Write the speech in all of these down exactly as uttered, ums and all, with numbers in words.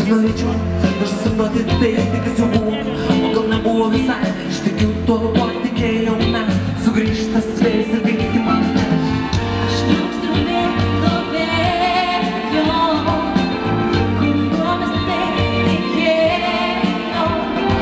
norėčiau, nors sapnuoti tai tik kas jau buvo, o gal nebuvo visai. Aš tikiu tuo, kuo tikėjau mes, sugrįžtas vėjas ir veikti man. Aš neužtrumėt to vėjo, kuriuo mes taip tikėjom.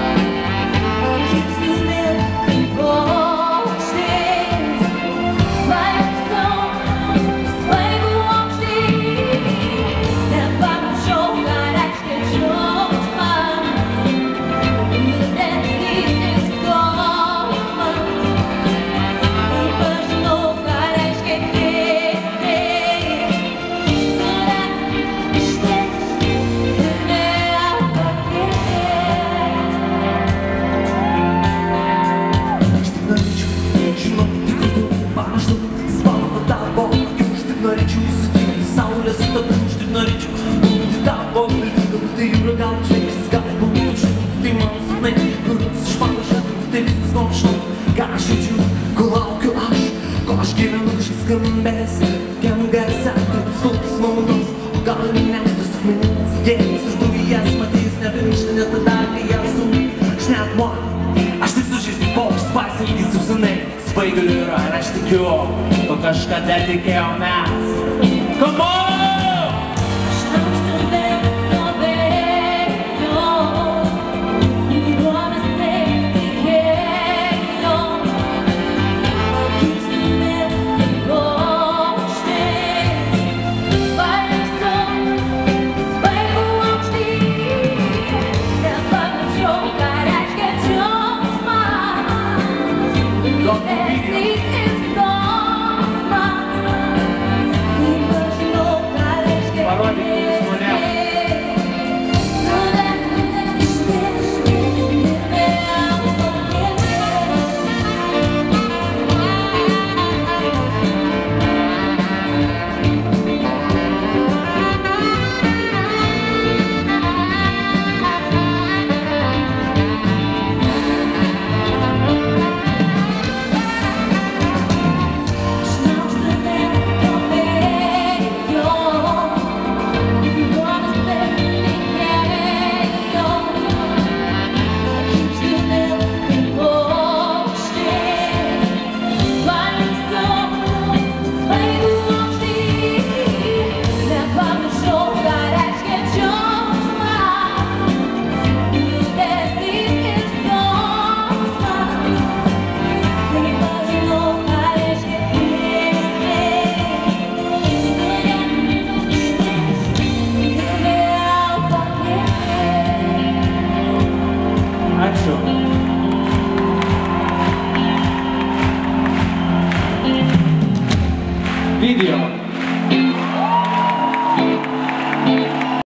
Kirstu vėl kaip paukštis, vaikštau, svaigu aukštyn. Nepamiršau, ką reiškia džiaugsmas, liūdesys ir skausmas. Nepažinau, ką reiškia keistai, surengti, ištešti ir vėl pakilti. Aš tik norėčiau, žinoti, kur tu panašu, spalva tavo akių. Aš tik norėčiau sutikti saulės stogą. Aš tik norėčiau būti tavo viltis. Gal tai jūra, gal žvėris, gal pamiršau. Tai mano sapnai, kuriuos aš pamiršau. Tai viskas, ko aš noriu, ką aš jaučiu, ko laukiu aš, ko aš gyvenu. Šis skambės, kiam garse, toks sultus malonus, o gal ir ne, tas akmeninis gėris. Aš tu jas matys, nepamiršti net tada, kai jas sunku. Aš net moju, aš tik sužįstu paukštis, pasiilgysiu senai svaigalių yra ir aš tikiu, o kažkada tikėjom mes. Come on! Aš neužtrumėt to vėjo, kuriuo mes taip tikėjom. Kirstu vėl kaip paukštis, vaikštau, svaigu aukštyn. Nepamiršau, ką reiškia džiaugsmas, liūdesys ir skausmas. Nepažinau, ką reiškia Parodykit žmonėm. surengti, ištešti ir vėl pakilti. Aš neužtrumėt to vėjo, kuriuo mes taip tikėjom. Kirstu vėl kaip paukštis, vaikštau, svaigu aukštyn. Nepamiršau, ką reiškia džiaugsmas, liūdesys ir skausmas. Nepažinau, ką reiškia keistai, surengti, ištešti ir vėl pakilti. Ačiū. Video.